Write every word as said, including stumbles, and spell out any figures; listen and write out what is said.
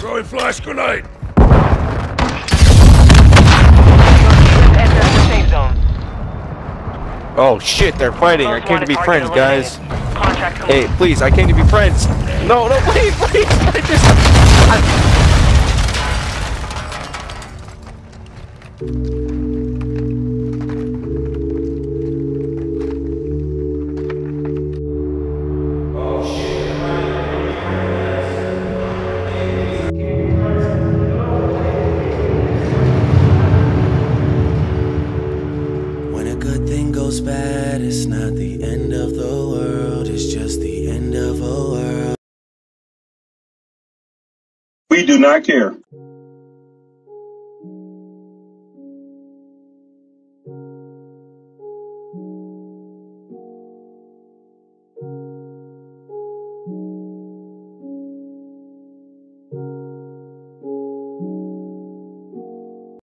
Throwing flash grenade. Oh shit, they're fighting. I came to be friends, guys. Hey, please, I came to be friends. No, no, wait, please. I just... I... When a good thing goes bad, it's not the end of the world, it's just the end of a world. We do not care.